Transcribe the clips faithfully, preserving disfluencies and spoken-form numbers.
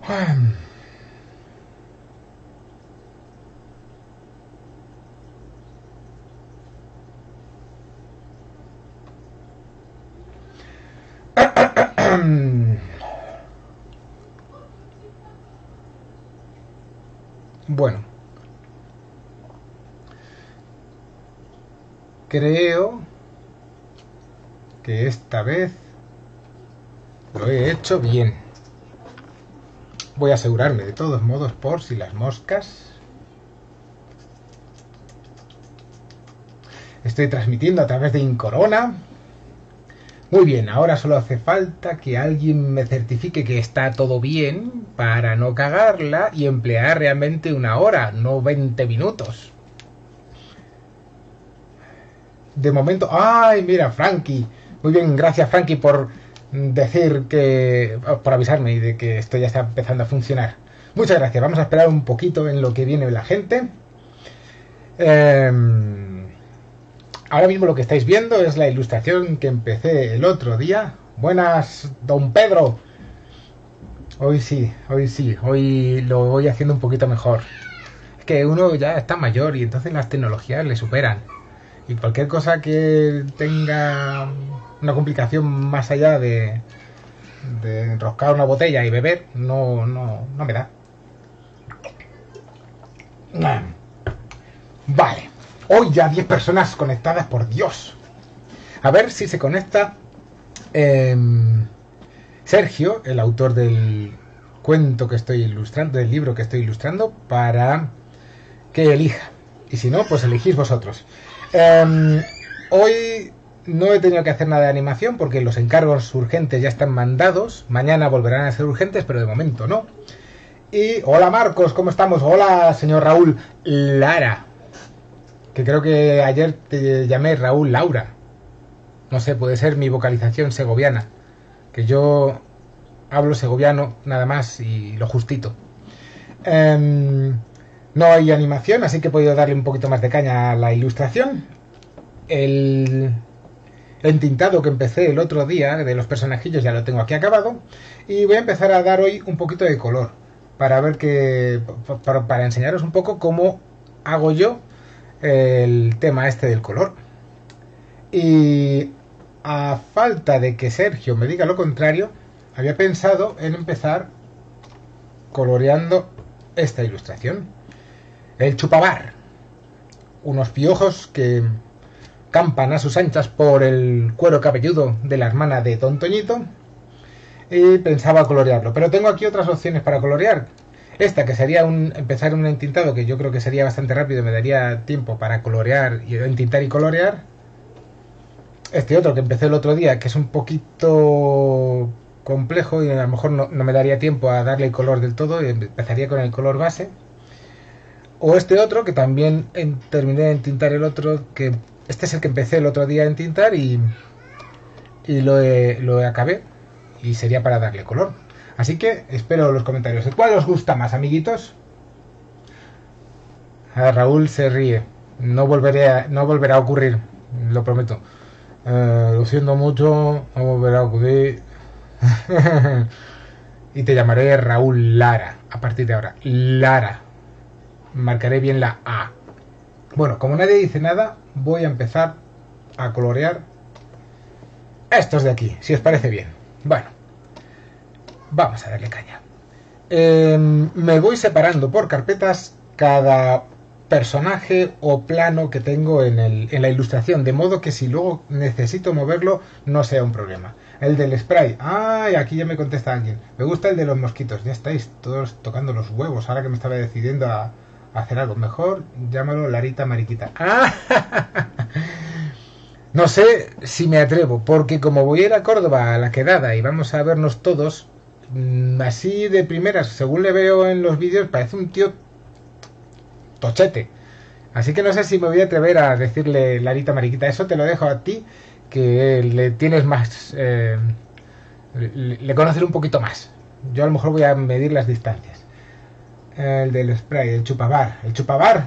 Bueno, creo que esta vez lo he hecho bien. Voy a asegurarme de todos modos por si las moscas. Estoy transmitiendo a través de Incorona. Muy bien, ahora solo hace falta que alguien me certifique que está todo bien para no cagarla y emplear realmente una hora, no veinte minutos. De momento... ¡Ay, mira, Frankie! Muy bien, gracias, Frankie, por decir que... por avisarme y de que esto ya está empezando a funcionar. Muchas gracias. Vamos a esperar un poquito en lo que viene la gente. Eh... Ahora mismo lo que estáis viendo es la ilustración que empecé el otro día. Buenas, don Pedro. Hoy sí, hoy sí, hoy lo voy haciendo un poquito mejor. Es que uno ya está mayor y entonces las tecnologías le superan. Y cualquier cosa que tenga una complicación más allá de, de enroscar una botella y beber, no, no, no me da. Vale. Hoy ya diez personas conectadas, por Dios. A ver si se conecta eh, Sergio, el autor del cuento que estoy ilustrando, del libro que estoy ilustrando, para que elija. Y si no, pues elegís vosotros. Eh, hoy no he tenido que hacer nada de animación porque los encargos urgentes ya están mandados. Mañana volverán a ser urgentes, pero de momento no. Y hola Marcos, ¿cómo estamos? Hola señor Raúl Lara. Que creo que ayer te llamé Raúl Laura. No sé, puede ser mi vocalización segoviana. Que yo hablo segoviano nada más y lo justito. Um, no hay animación, así que he podido darle un poquito más de caña a la ilustración. El entintado que empecé el otro día de los personajillos ya lo tengo aquí acabado. Y voy a empezar a dar hoy un poquito de color. Para ver que... Para, para enseñaros un poco cómo hago yo el tema este del color. Y a falta de que Sergio me diga lo contrario, había pensado en empezar coloreando esta ilustración. El chupabar. Unos piojos que campan a sus anchas por el cuero cabelludo de la hermana de Don Toñito. Y pensaba colorearlo. Pero tengo aquí otras opciones para colorear. Esta, que sería un empezar un entintado, que yo creo que sería bastante rápido, me daría tiempo para colorear, y entintar y colorear. Este otro que empecé el otro día, que es un poquito complejo y a lo mejor no, no me daría tiempo a darle el color del todo, y empezaría con el color base. O este otro, que también en, terminé de entintar el otro, que este es el que empecé el otro día a entintar y, y lo, he, lo acabé, y sería para darle color. Así que espero los comentarios. ¿Cuál os gusta más, amiguitos? A Raúl se ríe. No volveré a, no volverá a ocurrir, lo prometo. Eh, lo siento mucho, no volverá a ocurrir. Y te llamaré Raúl Lara a partir de ahora. Lara. Marcaré bien la A. Bueno, como nadie dice nada, voy a empezar a colorear estos de aquí, si os parece bien. Bueno. Vamos a darle caña. Eh, me voy separando por carpetas cada personaje o plano que tengo en, el, en la ilustración, de modo que si luego necesito moverlo no sea un problema. El del spray. ¡Ay! Aquí ya me contesta alguien. Me gusta el de los mosquitos. Ya estáis todos tocando los huevos. Ahora que me estaba decidiendo a, a hacer algo mejor, llámalo Larita Mariquita. ¡Ah! No sé si me atrevo, porque como voy a ir a Córdoba a la quedada y vamos a vernos todos, así de primeras, según le veo en los vídeos, parece un tío tochete. Así que no sé si me voy a atrever a decirle Larita Mariquita. Eso te lo dejo a ti, que le tienes más... Eh, le, le conoces un poquito más. Yo a lo mejor voy a medir las distancias. El del spray, el chupabar. El chupabar.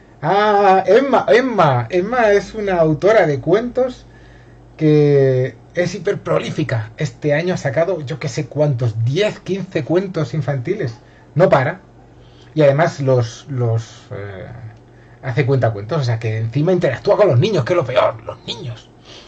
Ah, Emma, Emma. Emma es una autora de cuentos que es hiper prolífica. Este año ha sacado yo que sé cuántos, diez, quince cuentos infantiles. No para. Y además los, los eh, hace cuentacuentos, o sea que encima interactúa con los niños, que es lo peor, los niños.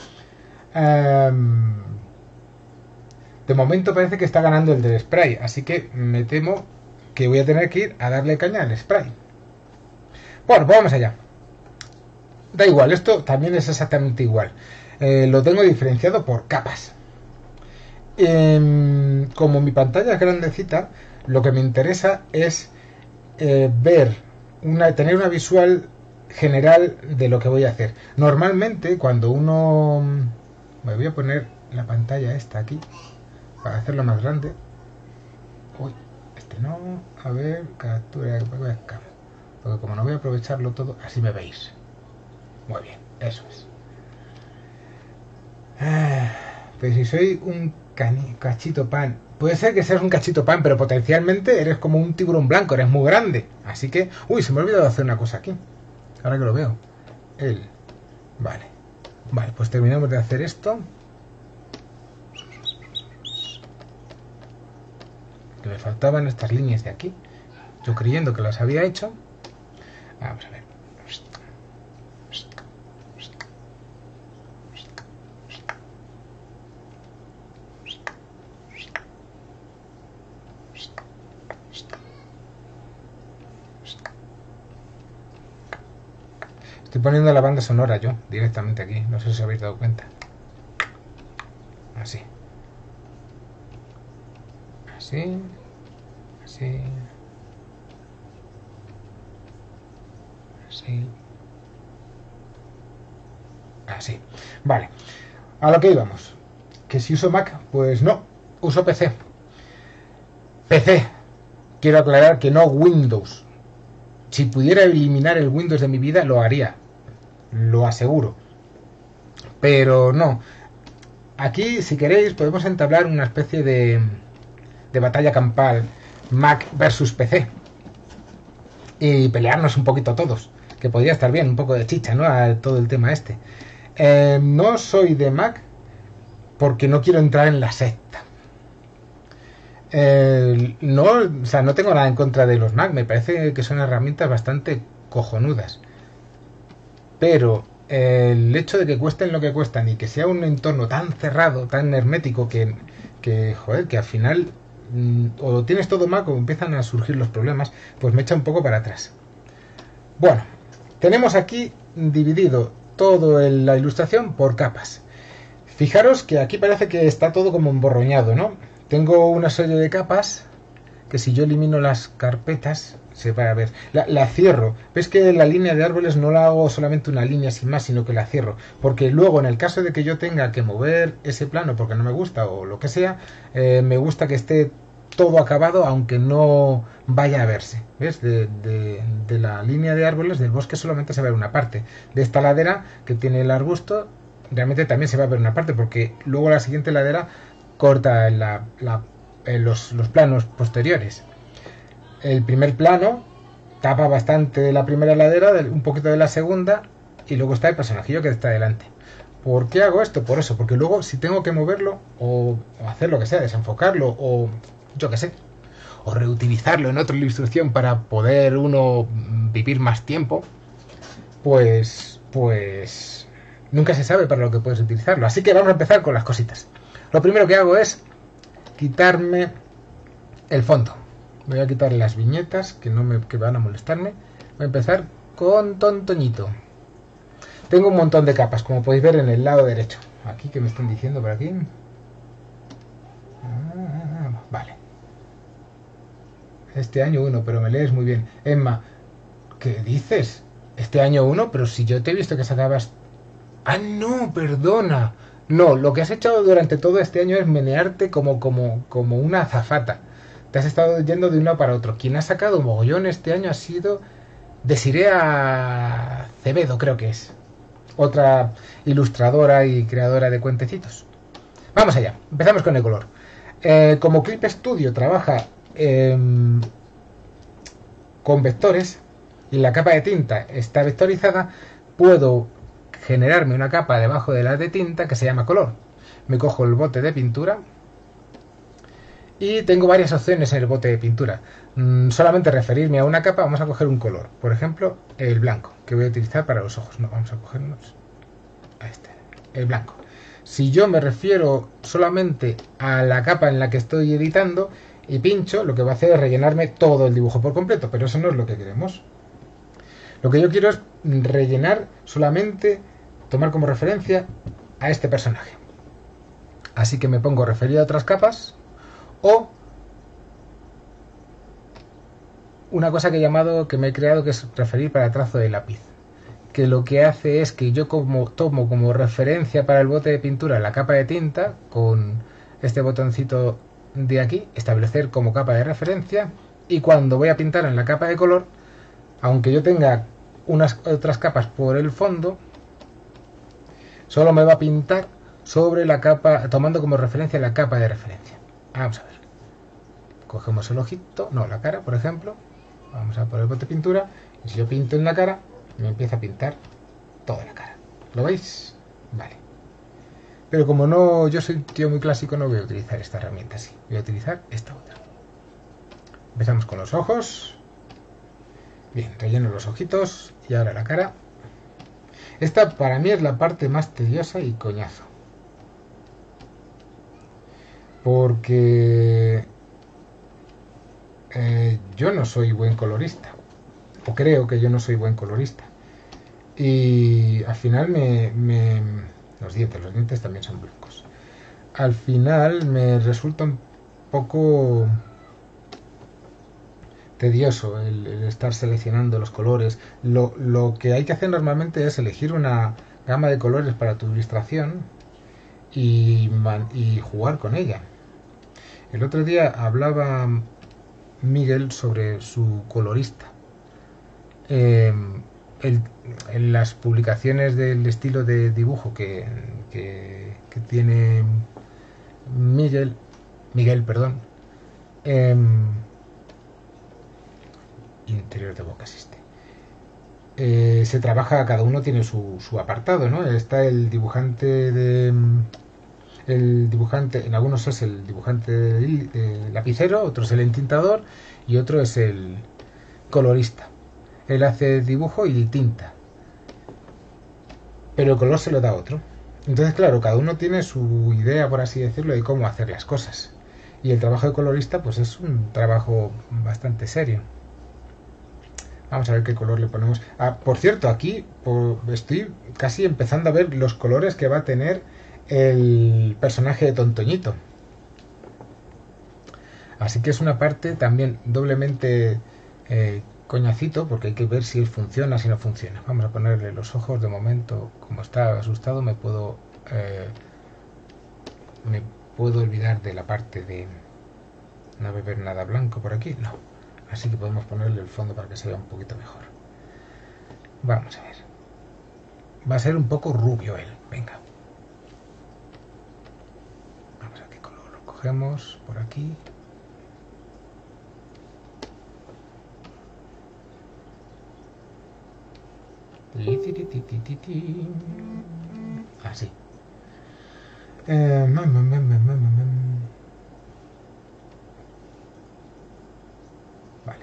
Um, de momento parece que está ganando el del spray, así que me temo que voy a tener que ir a darle caña al spray. Bueno, pues vamos allá. Da igual, esto también es exactamente igual. Eh, lo tengo diferenciado por capas. Eh, como mi pantalla es grandecita, lo que me interesa es eh, ver, una, tener una visual general de lo que voy a hacer. Normalmente cuando uno... Me voy a poner la pantalla esta aquí para hacerlo más grande. Uy, este no. A ver, captura, porque como no voy a aprovecharlo todo, así me veis. Muy bien, eso es. Ah, pero si soy un cani, cachito pan, puede ser que seas un cachito pan, pero potencialmente eres como un tiburón blanco, eres muy grande. Así que, uy, se me ha olvidado hacer una cosa aquí. Ahora que lo veo. Él. Vale. Vale, pues terminamos de hacer esto. Que me faltaban estas líneas de aquí. Yo creyendo que las había hecho. Vamos a ver. Estoy poniendo la banda sonora yo, directamente aquí. No sé si os habéis dado cuenta. Así. Así. Así. Así. Así. Vale. A lo que íbamos. Que si uso Mac, pues no. Uso P C. P C. Quiero aclarar que no Windows. Si pudiera eliminar el Windows de mi vida, lo haría. Lo aseguro. Pero no. Aquí, si queréis, podemos entablar una especie de, de batalla campal Mac versus P C. Y pelearnos un poquito todos. Que podría estar bien, un poco de chicha, ¿no? A todo el tema este. Eh, no soy de Mac porque no quiero entrar en la secta. Eh, no, o sea, no tengo nada en contra de los Mac. Me parece que son herramientas bastante cojonudas. Pero eh, el hecho de que cuesten lo que cuestan y que sea un entorno tan cerrado, tan hermético, que, que joder, que al final mmm, o lo tienes todo Mac o empiezan a surgir los problemas, pues me echa un poco para atrás. Bueno, tenemos aquí dividido toda la ilustración por capas. Fijaros que aquí parece que está todo como emborroñado, ¿no? Tengo una serie de capas que si yo elimino las carpetas se va a ver. La, la cierro. ¿Ves que la línea de árboles no la hago solamente una línea sin más, sino que la cierro? Porque luego en el caso de que yo tenga que mover ese plano porque no me gusta o lo que sea, eh, me gusta que esté todo acabado aunque no vaya a verse. ¿Ves? De, de, de la línea de árboles del bosque solamente se va a ver una parte. De esta ladera que tiene el arbusto realmente también se va a ver una parte porque luego la siguiente ladera corta la, la, eh, los, los planos posteriores. El primer plano tapa bastante de la primera ladera, un poquito de la segunda, y luego está el personajillo que está delante. ¿Por qué hago esto? Por eso, porque luego si tengo que moverlo o, o hacer lo que sea, desenfocarlo o yo qué sé, o reutilizarlo en otra ilustración para poder uno vivir más tiempo, pues pues nunca se sabe para lo que puedes utilizarlo. Así que vamos a empezar con las cositas. Lo primero que hago es quitarme el fondo. Voy a quitar las viñetas que no me que van a molestarme. Voy a empezar con Tontoñito. Tengo un montón de capas, como podéis ver en el lado derecho. Aquí, que me están diciendo por aquí. Ah, vale. Este año uno, pero me lees muy bien. Emma, ¿qué dices? Este año uno, pero si yo te he visto que sacabas... Ah, no, perdona. No, lo que has hecho durante todo este año es menearte como, como, como una azafata. Te has estado yendo de un lado para otro. Quien ha sacado mogollón este año ha sido Desirea Cebedo, creo que es. Otra ilustradora y creadora de cuentecitos. Vamos allá, empezamos con el color. Eh, como Clip Studio trabaja eh, con vectores y la capa de tinta está vectorizada, puedo generarme una capa debajo de la de tinta que se llama color. me cojo el bote de pintura y tengo varias opciones en el bote de pintura. Mm, solamente referirme a una capa, vamos a coger un color, por ejemplo el blanco, que voy a utilizar para los ojos. No, vamos a cogernos a este, el blanco. Si yo me refiero solamente a la capa en la que estoy editando y pincho, lo que va a hacer es rellenarme todo el dibujo por completo, pero eso no es lo que queremos. Lo que yo quiero es rellenar solamente, tomar como referencia a este personaje. Así que me pongo referir a otras capas, o una cosa que he llamado, que me he creado, que es referir para trazo de lápiz, que lo que hace es que yo como tomo como referencia para el bote de pintura la capa de tinta, con este botoncito de aquí, establecer como capa de referencia, y cuando voy a pintar en la capa de color, aunque yo tenga unas otras capas por el fondo, solo me va a pintar sobre la capa, tomando como referencia la capa de referencia. Vamos a ver. Cogemos el ojito, no, la cara, por ejemplo. Vamos a por el bote de pintura, y si yo pinto en la cara, me empieza a pintar toda la cara. ¿Lo veis? Vale. Pero como no, yo soy un tío muy clásico, no voy a utilizar esta herramienta así. Voy a utilizar esta otra. Empezamos con los ojos. Bien, relleno los ojitos y ahora la cara. Esta para mí es la parte más tediosa y coñazo. Porque eh, yo no soy buen colorista. O creo que yo no soy buen colorista. Y al final me, me... Los dientes, los dientes también son blancos. Al final me resulta un poco tedioso el, el estar seleccionando los colores. Lo, lo que hay que hacer normalmente es elegir una gama de colores para tu ilustración y, man, y jugar con ella. El otro día hablaba Miguel sobre su colorista. Eh, el, en las publicaciones del estilo de dibujo que, que, que tiene Miguel, Miguel, perdón, eh, interior de boca existe. Eh, se trabaja, cada uno tiene su, su apartado, ¿no? Está el dibujante de el dibujante, en algunos es el dibujante de, de lapicero, otro es el entintador y otro es el colorista. Él hace dibujo y tinta, pero el color se lo da a otro. Entonces, claro, cada uno tiene su idea, por así decirlo, de cómo hacer las cosas. Y el trabajo de colorista, pues es un trabajo bastante serio. Vamos a ver qué color le ponemos. Ah, por cierto, aquí por, estoy casi empezando a ver los colores que va a tener el personaje de Tontoñito. Así que es una parte también doblemente eh, coñacito, porque hay que ver si funciona, si no funciona. Vamos a ponerle los ojos. De momento, como está asustado, me puedo eh, me puedo olvidar de la parte de no beber nada blanco por aquí. No. Así que podemos ponerle el fondo para que se vea un poquito mejor. Vamos a ver. Va a ser un poco rubio él. Venga. Vamos a ver qué color lo cogemos por aquí. Así. Eh, mam, mam, mam, mam, mam. Vale.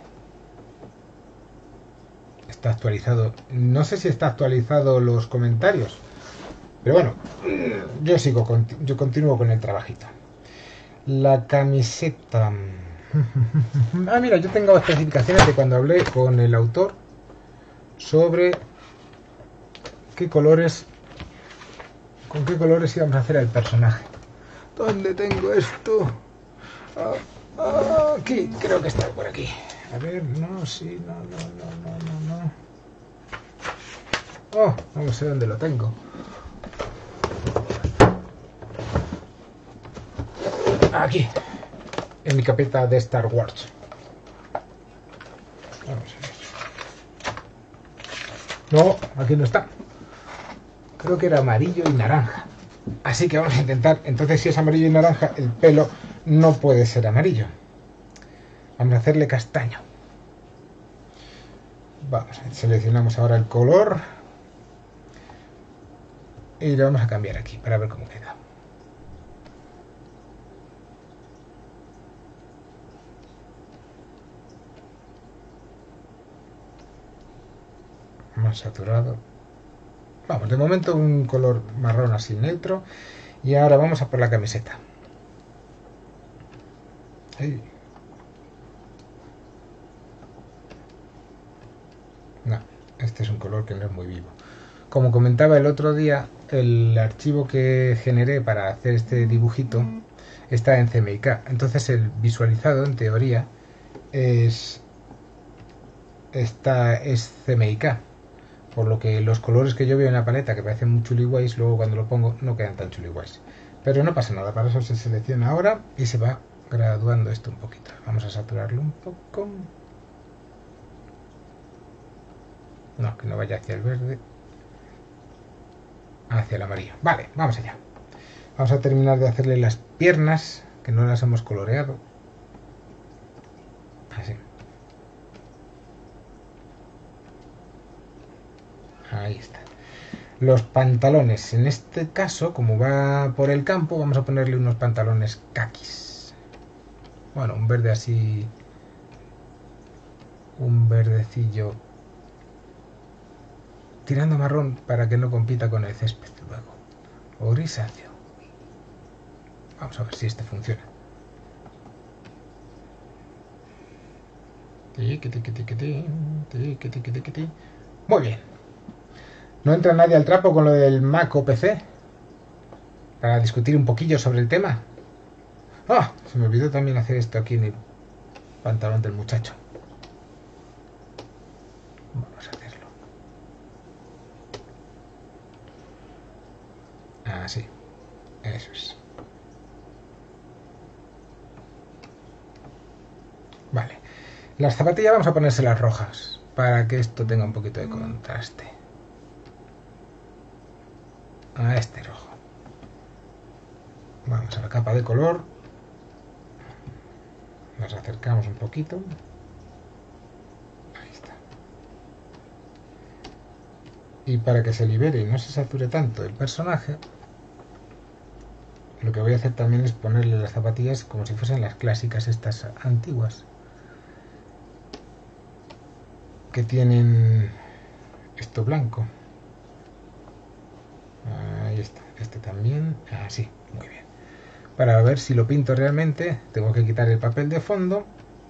Está actualizado. No sé si está actualizado los comentarios, pero bueno, yo sigo, con, yo continúo con el trabajito. La camiseta. Ah, mira, yo tengo especificaciones de cuando hablé con el autor sobre qué colores, con qué colores íbamos a hacer el personaje. ¿Dónde tengo esto? Ah, ah, aquí, creo que está por aquí. A ver, no, sí, no, no, no, no, no, no. Oh, no sé dónde lo tengo. Aquí, en mi carpeta de Star Wars. Vamos a ver. No, aquí no está. Creo que era amarillo y naranja. Así que vamos a intentar. Entonces, si es amarillo y naranja, el pelo no puede ser amarillo. Vamos a hacerle castaño. Vamos, seleccionamos ahora el color y lo vamos a cambiar aquí para ver cómo queda. más saturado. Vamos, de momento un color marrón así neutro. Y ahora vamos a por la camiseta. Ahí. No, este es un color que no es muy vivo. Como comentaba el otro día, el archivo que generé para hacer este dibujito está en C M Y K. Entonces el visualizado, en teoría, es, está, es C M Y K. Por lo que los colores que yo veo en la paleta, que parecen muy chuliguays, luego cuando lo pongo no quedan tan chuliguays. Pero no pasa nada, para eso se selecciona ahora y se va graduando esto un poquito. Vamos a saturarlo un poco. No, que no vaya hacia el verde. Hacia el amarillo. Vale, vamos allá. Vamos a terminar de hacerle las piernas, que no las hemos coloreado. Así. Ahí está. Los pantalones, en este caso, como va por el campo, vamos a ponerle unos pantalones caquis. Bueno, un verde así, un verdecillo tirando marrón para que no compita con el césped luego. O grisáceo. Vamos a ver si este funciona. Muy bien. ¿No entra nadie al trapo con lo del Mac o P C? Para discutir un poquillo sobre el tema. ¡Ah! Se me olvidó también hacer esto aquí en el pantalón del muchacho. Vamos a hacerlo. Así. Eso es. Vale. Las zapatillas vamos a ponérselas rojas para que esto tenga un poquito de contraste. A este rojo. Vamos a la capa de color. Nos acercamos un poquito. Ahí está. Y para que se libere y no se sature tanto el personaje, lo que voy a hacer también es ponerle las zapatillas como si fuesen las clásicas estas antiguas, que tienen esto blanco. Ahí está, este también, así, muy bien. Para ver si lo pinto realmente, tengo que quitar el papel de fondo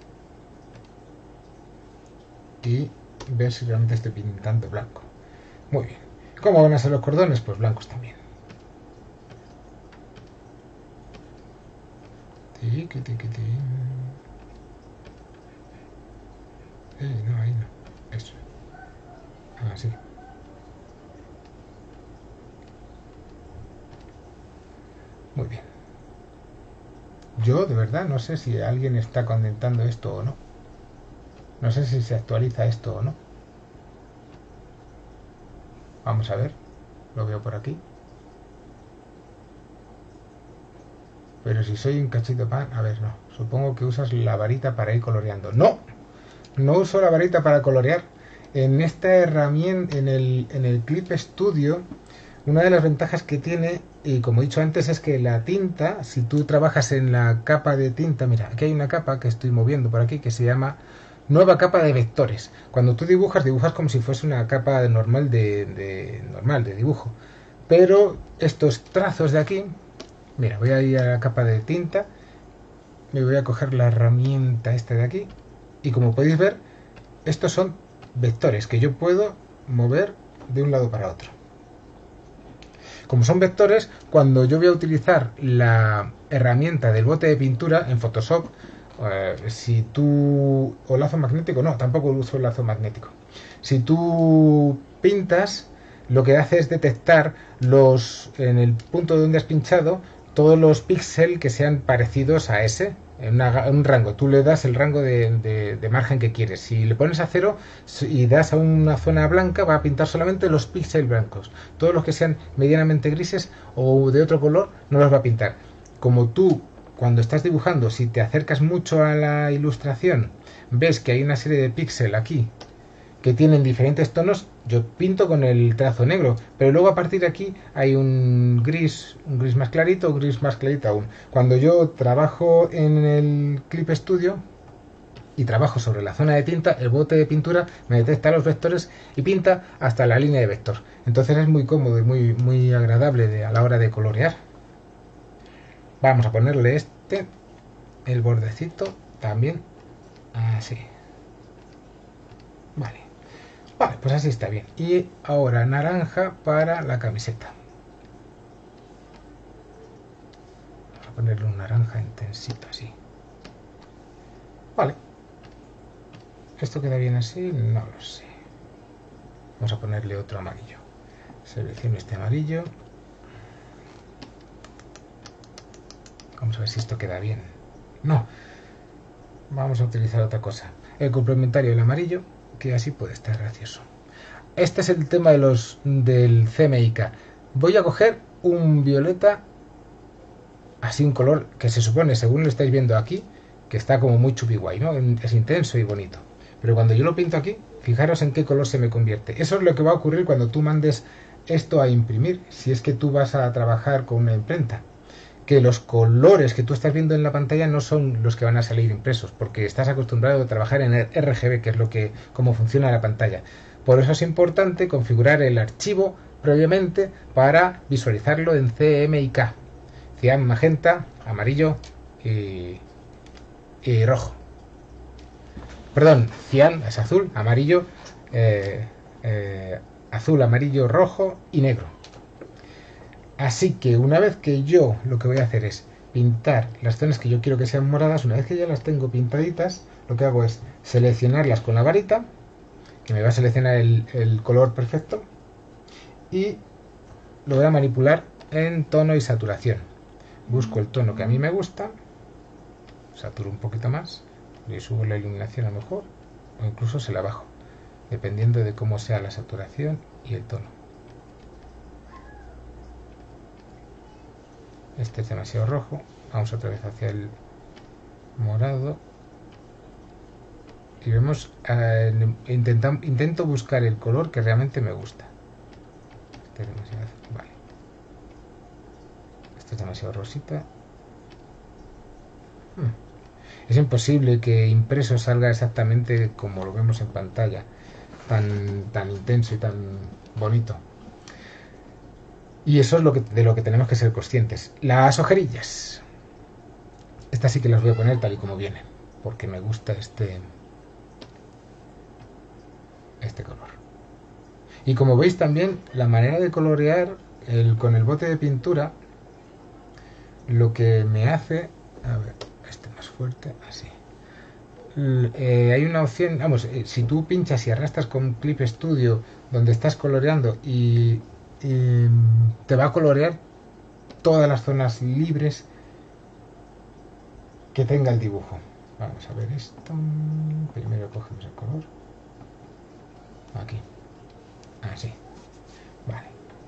y ver si realmente estoy pintando blanco. Muy bien. ¿Cómo van a ser los cordones? Pues blancos también. Tiqui, tiqui, tiqui. Eh, no, ahí no. Eso. Así. Muy bien. Yo de verdad no sé si alguien está condensando esto o no. No sé si se actualiza esto o no. Vamos a ver. Lo veo por aquí. Pero si soy un cachito pan... A ver, no. Supongo que usas la varita para ir coloreando. ¡No! No uso la varita para colorear. En esta herramienta, en el, en el Clip Studio, una de las ventajas que tiene, y como he dicho antes, es que la tinta, si tú trabajas en la capa de tinta, mira, aquí hay una capa que estoy moviendo por aquí que se llama nueva capa de vectores. Cuando tú dibujas, dibujas como si fuese una capa normal de, de normal de dibujo. Pero estos trazos de aquí, mira, voy a ir a la capa de tinta, me voy a coger la herramienta esta de aquí, y como podéis ver, estos son vectores que yo puedo mover de un lado para otro. Como son vectores, cuando yo voy a utilizar la herramienta del bote de pintura en Photoshop, eh, si tú... o lazo magnético, no, tampoco uso el lazo magnético. Si tú pintas, lo que hace es detectar los en el punto donde has pinchado todos los píxeles que sean parecidos a ese, en, una, en un rango. Tú le das el rango de, de, de margen que quieres. Si le pones a cero y das a una zona blanca, va a pintar solamente los píxeles blancos. Todos los que sean medianamente grises o de otro color no los va a pintar. Como tú, cuando estás dibujando, si te acercas mucho a la ilustración, ves que hay una serie de píxeles aquí que tienen diferentes tonos, yo pinto con el trazo negro, pero luego a partir de aquí hay un gris, un gris más clarito, un gris más clarito aún. Cuando yo trabajo en el Clip Studio, y trabajo sobre la zona de tinta, el bote de pintura me detecta los vectores y pinta hasta la línea de vector. Entonces es muy cómodo y muy, muy agradable de, a la hora de colorear. Vamos a ponerle este, el bordecito también, así. Vale, vale, pues así está bien. Y ahora naranja para la camiseta. Vamos a ponerle un naranja intensito así. Vale. ¿Esto queda bien así? No lo sé. Vamos a ponerle otro amarillo. Selecciono este amarillo. Vamos a ver si esto queda bien. No. Vamos a utilizar otra cosa. El complementario del amarillo, que así puede estar gracioso. Este es el tema de los del C M Y K. Voy a coger un violeta, así un color que se supone, según lo estáis viendo aquí, que está como muy chupi guay, ¿no? Es intenso y bonito. Pero cuando yo lo pinto aquí, fijaros en qué color se me convierte. Eso es lo que va a ocurrir cuando tú mandes esto a imprimir, si es que tú vas a trabajar con una imprenta. Que los colores que tú estás viendo en la pantalla no son los que van a salir impresos, porque estás acostumbrado a trabajar en el R G B, que es lo que cómo funciona la pantalla. Por eso es importante configurar el archivo previamente para visualizarlo en C M Y K. Cian, magenta, amarillo y, y rojo. Perdón, cian es azul, amarillo, eh, eh, azul, amarillo, rojo y negro. Así que una vez que yo lo que voy a hacer es pintar las zonas que yo quiero que sean moradas, una vez que ya las tengo pintaditas, lo que hago es seleccionarlas con la varita, que me va a seleccionar el, el color perfecto, y lo voy a manipular en tono y saturación. Busco el tono que a mí me gusta, saturo un poquito más, le subo la iluminación a lo mejor, o incluso se la bajo, dependiendo de cómo sea la saturación y el tono. Este es demasiado rojo, vamos otra vez hacia el morado y vemos, eh, intenta, intento buscar el color que realmente me gusta. Este es demasiado, vale. Este es demasiado rosita. Hmm. Es imposible que impreso salga exactamente como lo vemos en pantalla, tan, tan intenso y tan bonito. Y eso es lo que, de lo que tenemos que ser conscientes. Las ojerillas. Estas sí que las voy a poner tal y como vienen, porque me gusta este, este color. Y como veis también, la manera de colorear el, con el bote de pintura, lo que me hace... A ver, este más fuerte, así. Eh, hay una opción, vamos, eh, si tú pinchas y arrastras con Clip Studio donde estás coloreando y... y te va a colorear todas las zonas libres que tenga el dibujo. Vamos a ver esto. Primero cogemos el color. Aquí. Así. Vale.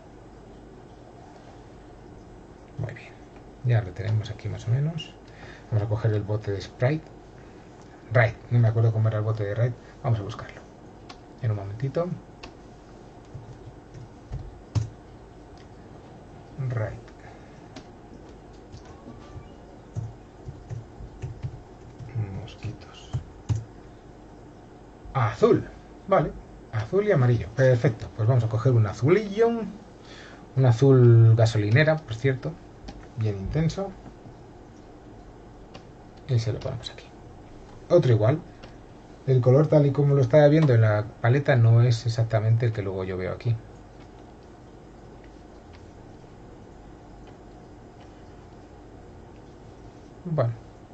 Muy bien. Ya lo tenemos aquí más o menos. Vamos a coger el bote de Sprite. Right. No me acuerdo cómo era el bote de Right. Vamos a buscarlo. En un momentito. Right. Mosquitos. Azul. Vale. Azul y amarillo. Perfecto. Pues vamos a coger un azulillo. Un azul gasolinera, por cierto. Bien intenso. Y se lo ponemos aquí. Otro igual. El color tal y como lo estaba viendo en la paleta no es exactamente el que luego yo veo aquí. Bueno.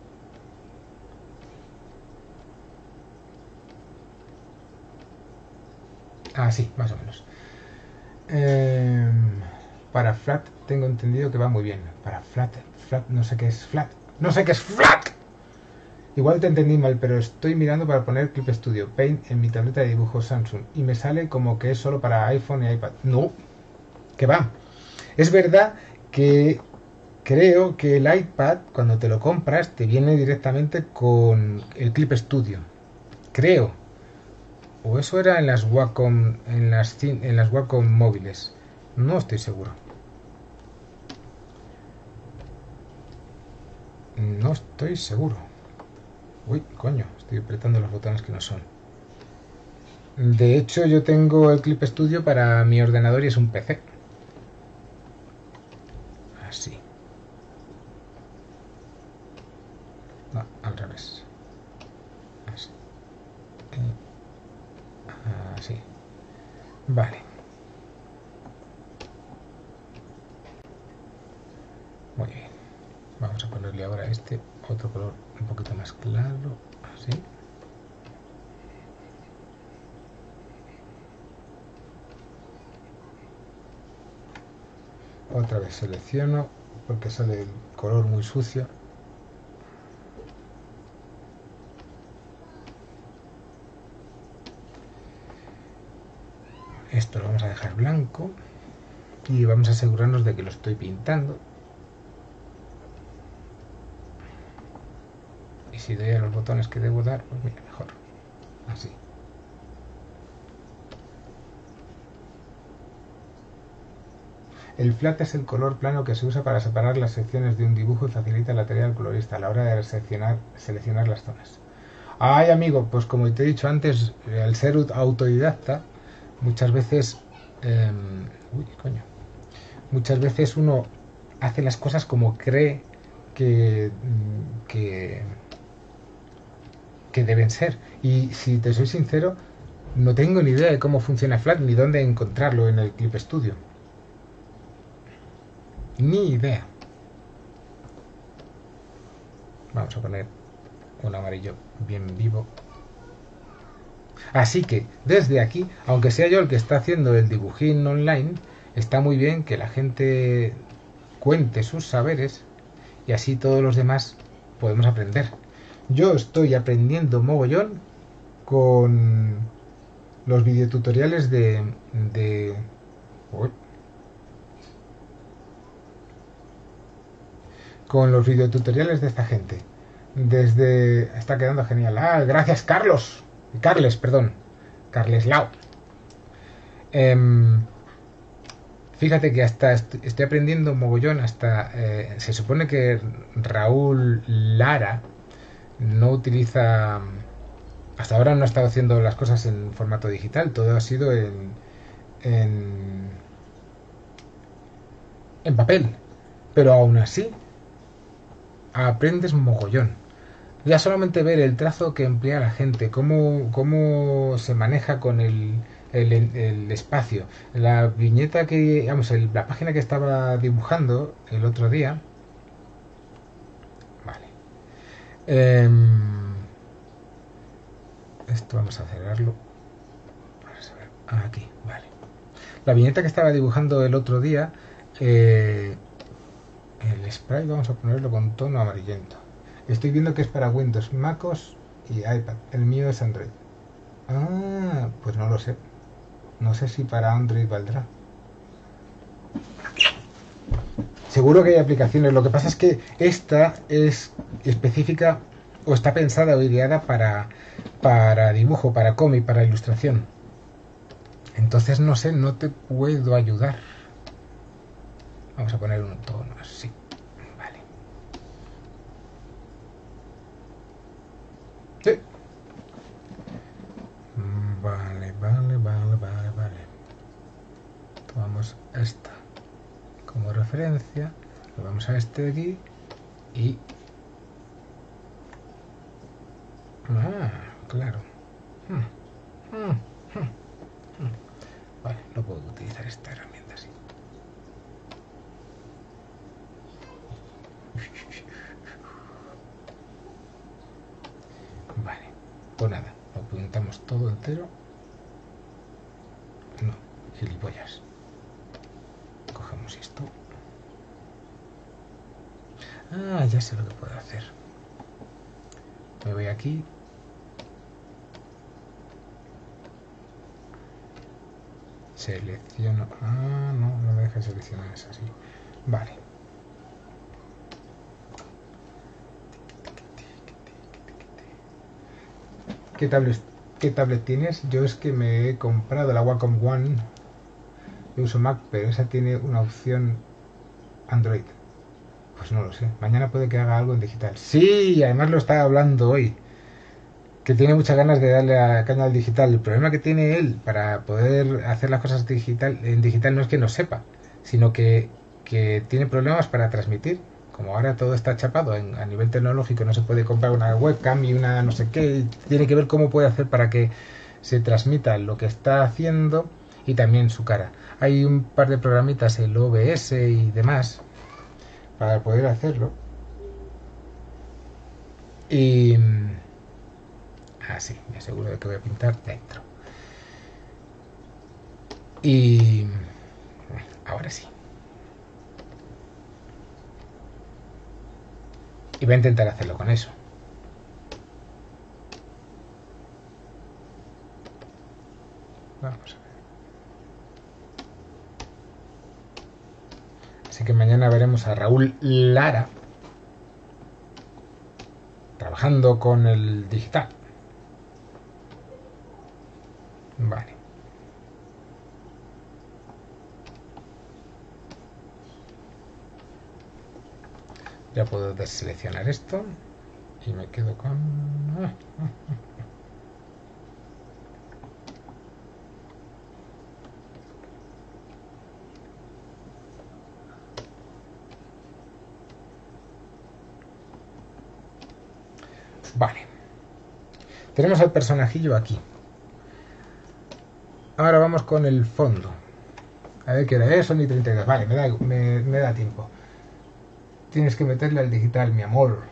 Ah, sí, más o menos. Eh, para flat tengo entendido que va muy bien. Para flat, flat, no sé qué es flat. No sé qué es flat. Igual te entendí mal, pero estoy mirando para poner Clip Studio Paint en mi tableta de dibujo Samsung y me sale como que es solo para iPhone y iPad. No, que va. Es verdad que creo que el iPad, cuando te lo compras, te viene directamente con el Clip Studio. Creo. O eso era en las Wacom, en las, en las Wacom móviles. No estoy seguro. No estoy seguro. Uy, coño, estoy apretando los botones que no son. De hecho, yo tengo el Clip Studio para mi ordenador y es un P C. Así. No, al revés. Así. Así. Vale. Muy bien. Vamos a ponerle ahora este otro color un poquito más claro. Así. Otra vez selecciono porque sale el color muy sucio. Esto lo vamos a dejar blanco y vamos a asegurarnos de que lo estoy pintando. Y si doy a los botones que debo dar, pues mira, mejor. Así. El flat es el color plano que se usa para separar las secciones de un dibujo y facilita la tarea del colorista a la hora de seleccionar, seleccionar las zonas. Ay, amigo, pues como te he dicho antes, al ser autodidacta, muchas veces... Eh, uy, coño. Muchas veces uno hace las cosas como cree que... que que deben ser. Y si te soy sincero, no tengo ni idea de cómo funciona Flat ni dónde encontrarlo en el Clip Studio. Ni idea. Vamos a poner un amarillo bien vivo. Así que, desde aquí, aunque sea yo el que está haciendo el dibujín online, está muy bien que la gente cuente sus saberes y así todos los demás podemos aprender. Yo estoy aprendiendo mogollón con los videotutoriales de... de uy, con los videotutoriales de esta gente. Desde... Está quedando genial. Ah, gracias, Carlos. Carles, perdón. Carles Lau. Eh, fíjate que hasta est estoy aprendiendo mogollón. Hasta... Eh, se supone que Raúl Lara no utiliza... Hasta ahora no ha estado haciendo las cosas en formato digital. Todo ha sido en... En, en papel. Pero aún así... aprendes mogollón. Ya solamente ver el trazo que emplea la gente, cómo, cómo se maneja con el, el, el espacio. La viñeta que, vamos, el, la página que estaba dibujando el otro día. Vale. Eh, esto vamos a cerrarlo. Vamos a ver. Ah, aquí, vale. La viñeta que estaba dibujando el otro día, eh, el spray vamos a ponerlo con tono amarillento. Estoy viendo que es para Windows, MacOS y iPad. El mío es Android. Ah, pues no lo sé. No sé si para Android valdrá. Seguro que hay aplicaciones. Lo que pasa es que esta es específica o está pensada o ideada para, para dibujo, para cómic, para ilustración. Entonces no sé, no te puedo ayudar. Vamos a poner un tono así. Vale. Sí. Vale, vale, vale, vale, vale. Tomamos esta como referencia. Lo vamos a este de aquí. Y... Ah, claro. Hmm. Hmm. Hmm. Hmm. Vale, no puedo utilizar esta herramienta así. Vale, pues nada, lo pintamos todo entero. No, gilipollas. Cogemos esto. Ah, ya sé lo que puedo hacer. Me voy aquí. Selecciono. Ah, no, no me deja seleccionar, es así. Vale. ¿Qué tablet, ¿Qué tablet tienes? Yo es que me he comprado la Wacom One. Yo uso Mac, pero esa tiene una opción Android. Pues no lo sé. Mañana puede que haga algo en digital. Sí, además lo estaba hablando hoy. que tiene muchas ganas de darle a caña al digital. El problema que tiene él para poder hacer las cosas digital, en digital no es que no sepa, sino que, que tiene problemas para transmitir. Como ahora todo está chapado en, a nivel tecnológico, no se puede comprar una webcam y una no sé qué, tiene que ver cómo puede hacer para que se transmita lo que está haciendo y también su cara. Hay un par de programitas, el O B S y demás, para poder hacerlo. Y... Ah, sí, me aseguro de que voy a pintar dentro. Y... Ahora sí. Y voy a intentar hacerlo con eso. Vamos a ver. Así que mañana veremos a Raúl Lara trabajando con el digital. Vale. Ya puedo deseleccionar esto y me quedo con... Vale. Tenemos al personajillo aquí. Ahora vamos con el fondo. A ver qué era eso, ni treinta y dos. Vale, me da, me, me da tiempo. Tienes que meterle al digital, mi amor.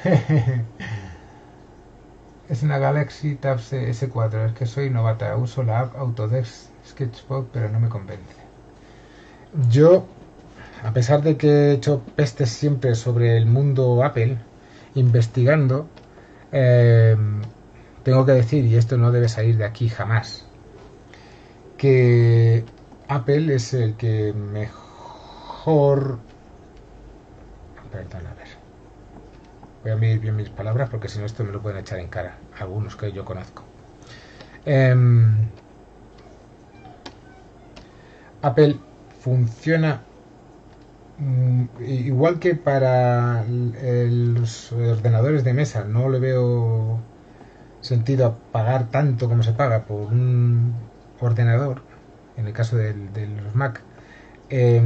Es una Galaxy Tab S cuatro. Es que soy novata. Uso la app Autodesk Sketchbook, pero no me convence. Yo, a pesar de que he hecho pestes siempre sobre el mundo Apple, investigando, eh, tengo que decir, y esto no debe salir de aquí jamás, que Apple es el que mejor... Perdón, a ver. Voy a medir bien mis palabras porque si no esto me lo pueden echar en cara algunos que yo conozco. Eh, Apple funciona mm, igual que para el, los ordenadores de mesa. No le veo sentido a pagar tanto como se paga por un ordenador, en el caso de, de los Mac. Eh,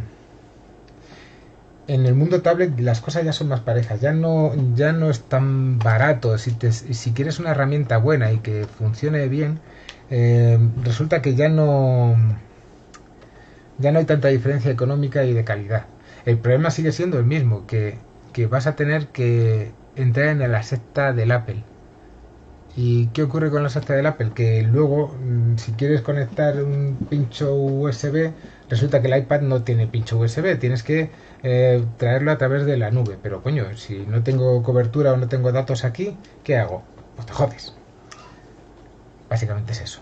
en el mundo tablet las cosas ya son más parejas, ya no, ya no es tan barato. Si, te, si quieres una herramienta buena y que funcione bien, eh, resulta que ya no, ya no hay tanta diferencia económica y de calidad. El problema sigue siendo el mismo, que, que vas a tener que entrar en la secta del Apple. ¿Y qué ocurre con la secta del Apple? Que luego, si quieres conectar un pincho U S B, resulta que el iPad no tiene pincho U S B. Tienes que eh, traerlo a través de la nube. Pero coño, si no tengo cobertura o no tengo datos aquí, ¿qué hago? Pues te jodes. Básicamente es eso.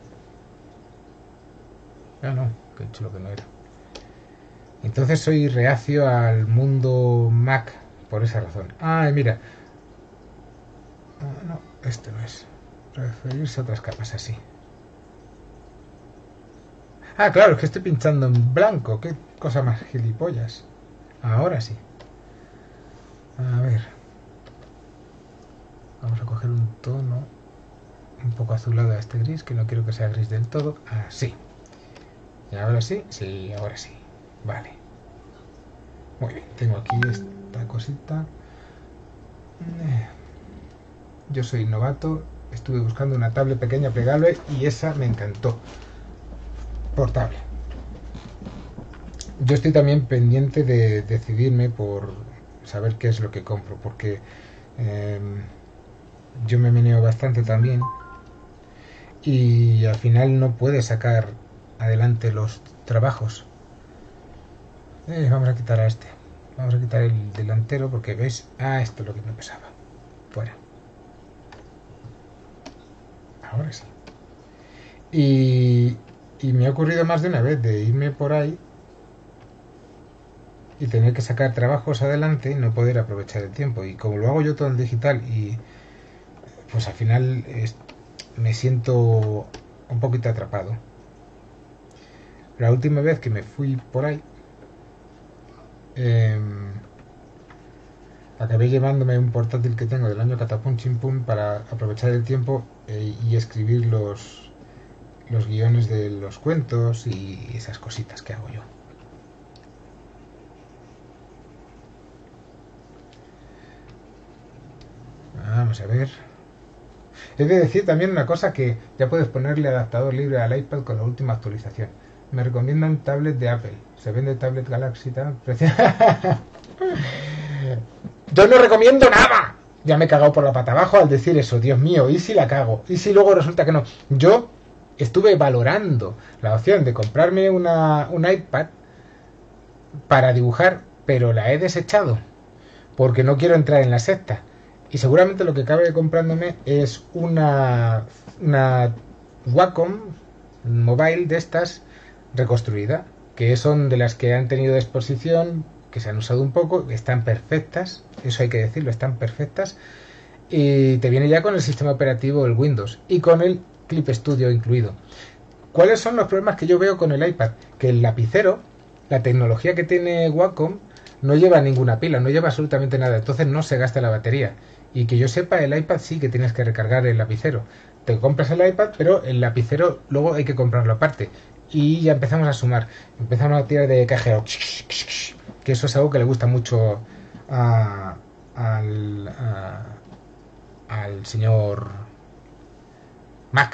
No, no, que he dicho lo que no era. Entonces soy reacio al mundo Mac por esa razón. Ah, mira. No, no. Esto no es. Referirse a otras capas así. Ah, claro, es que estoy pinchando en blanco. Qué cosa más gilipollas. Ahora sí. A ver. Vamos a coger un tono un poco azulado a este gris, que no quiero que sea gris del todo. Así. Y ahora sí. Sí, ahora sí. Vale. Muy bien. Tengo aquí esta cosita. Yo soy novato, estuve buscando una tablet pequeña plegable y esa me encantó. Portable. Yo estoy también pendiente de decidirme por saber qué es lo que compro, porque eh, yo me meneo bastante también y al final no puedes sacar adelante los trabajos. Eh, vamos a quitar a este. Vamos a quitar el delantero porque veis, ah, esto es lo que me pesaba. Fuera. Ahora sí. Y, y me ha ocurrido más de una vez de irme por ahí y tener que sacar trabajos adelante y no poder aprovechar el tiempo. Y como lo hago yo todo en digital y pues al final es, me siento un poquito atrapado. La última vez que me fui por ahí, eh, acabé llevándome un portátil que tengo del año Catapum Chimpum para aprovechar el tiempo eh, y escribir los, los guiones de los cuentos y esas cositas que hago yo. Vamos a ver. He de decir también una cosa, que ya puedes ponerle adaptador libre al iPad con la última actualización. Me recomiendan tablet de Apple. Se vende tablet Galaxy tal. Yo no recomiendo nada. Ya me he cagado por la pata abajo al decir eso. Dios mío, ¿y si la cago? ¿Y si luego resulta que no? Yo estuve valorando la opción de comprarme una, un iPad para dibujar, pero la he desechado porque no quiero entrar en la secta. Y seguramente lo que acabe comprándome es una, una Wacom Mobile de estas reconstruida, que son de las que han tenido de exposición, que se han usado un poco, están perfectas, eso hay que decirlo, están perfectas, y te viene ya con el sistema operativo, el Windows, y con el Clip Studio incluido. ¿Cuáles son los problemas que yo veo con el iPad? Que el lapicero, la tecnología que tiene Wacom, no lleva ninguna pila, no lleva absolutamente nada, entonces no se gasta la batería. Y que yo sepa, el iPad sí que tienes que recargar el lapicero. Te compras el iPad, pero el lapicero luego hay que comprarlo aparte. Y ya empezamos a sumar, empezamos a tirar de cajero, que eso es algo que le gusta mucho a, al, a, al señor Mac.